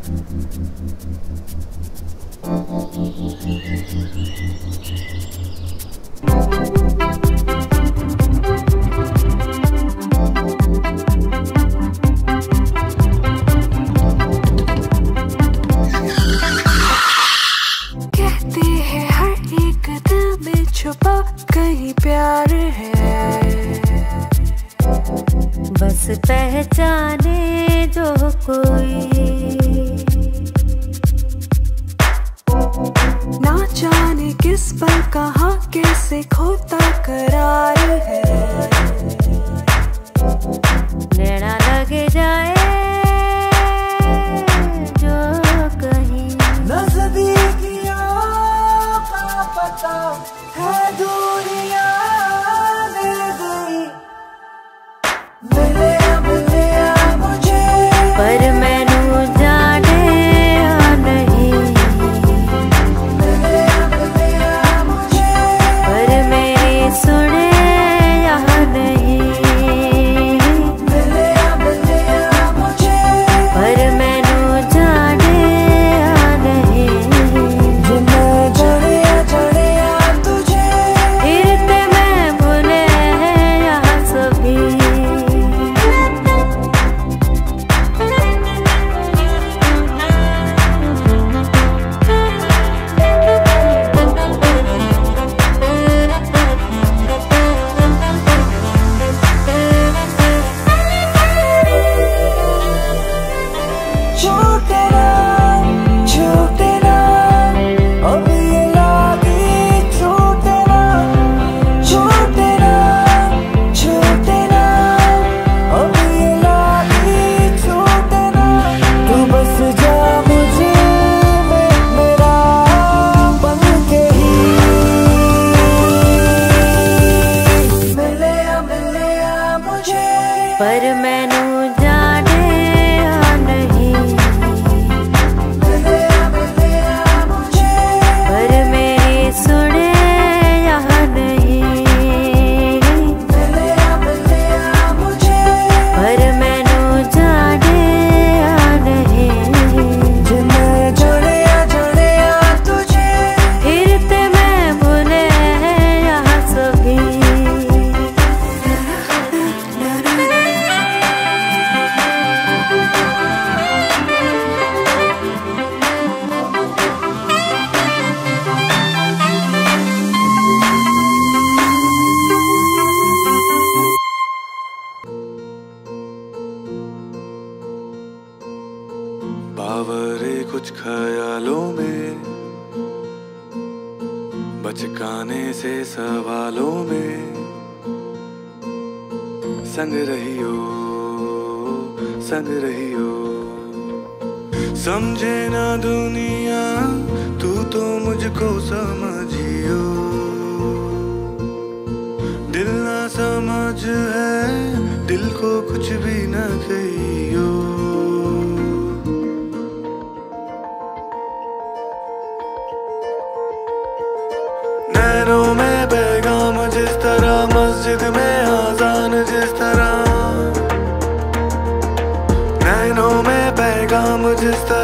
कहते हैं हर एक दिल में छुपा कहीं प्यार है, बस पहचाने जो कोई। ना जाने किस पल कहाँ कैसे खोता करार है, नैना लग जाए जो कहीं। नजदीकियां का पता है दूरियां मिल गई, मिले मुझे पर मैनू जाने या नहीं, मिले मुझे पर मेरी सुने या नहीं, मिले मुझे पर मैनू जाने या नहीं। जिन्हें जड़िया तुझे फिरते मैं भूले यहाँ सभी, छूटे ना अब ये लागी, छूटे ना अब ये लागी, छूटे ना। तू बस जा मुझे मेरा बन के ही, मिले मुझे पर मैनू जाने या नहीं, मिले मुझे पर मेरी सुने या नहीं, मिले मुझे पर मैनू जाने या नहीं। जिन्हें जड़िया तुझे फिरते मैं भूले यहाँ सभी, बावरे कुछ ख्यालों में, बचकाने से सवालों में, संग रहियो समझे ना दुनिया, तू तो मुझको समझियो, दिल ना समझ है, दिल को कुछ भी न कहियो। नैनों में पैगाम जिस तरह, मस्जिद में आजान जिस तरह, नैनों में पैगाम जिस तरह,